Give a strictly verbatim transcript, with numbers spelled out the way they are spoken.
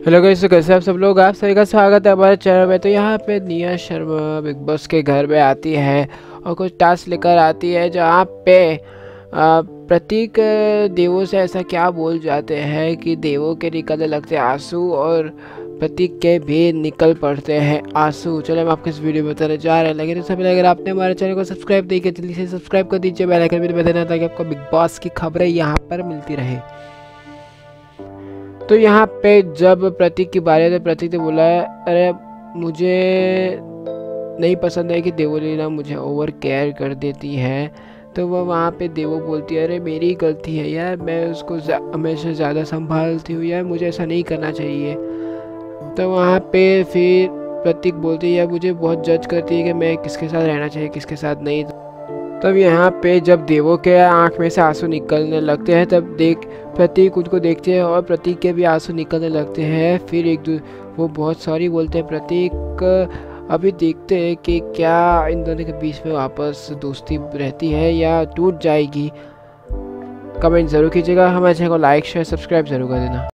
Hello guys, तो कैसे आप सब लोग। आप सभी का स्वागत है हमारे चैनल में। तो यहाँ पे निया शर्मा बिग बॉस के घर में आती है और कुछ टास्क लेकर आती है, जहाँ पे आ, प्रतीक देवों से ऐसा क्या बोल जाते हैं कि देवों के निकलने लगते हैं आंसू और प्रतीक के भी निकल पड़ते हैं आंसू। चलो हम आपको इस वीडियो में बताने जा रहे हैं, लेकिन इससे पहले अगर आपने हमारे चैनल को सब्सक्राइब नहीं किया जल्दी से सब्सक्राइब कर दीजिए, बेल आइकन भी बजा देना ताकि आपको बिग बॉस की खबरें यहाँ पर मिलती रहे। तो यहाँ पे जब प्रतीक की बारी है तो प्रतीक ने बोला है, अरे मुझे नहीं पसंद है कि देवोलीना मुझे ओवर केयर कर देती है। तो वह वहाँ पे देवो बोलती है, अरे मेरी ही गलती है यार, मैं उसको हमेशा ज़्यादा संभालती हूँ यार, मुझे ऐसा नहीं करना चाहिए। तो वहाँ पे फिर प्रतीक बोलती है, यार मुझे बहुत जज करती है कि मैं किसके साथ रहना चाहिए किसके साथ नहीं। तब यहाँ पे जब देवों के आँख में से आंसू निकलने लगते हैं तब देख प्रतीक उनको देखते हैं और प्रतीक के भी आंसू निकलने लगते हैं। फिर एक दू वो बहुत सॉरी बोलते हैं प्रतीक। अभी देखते हैं कि क्या इन दोनों के बीच में वापस दोस्ती रहती है या टूट जाएगी। कमेंट ज़रूर कीजिएगा, हमारे चैनल को लाइक शेयर सब्सक्राइब ज़रूर कर देना।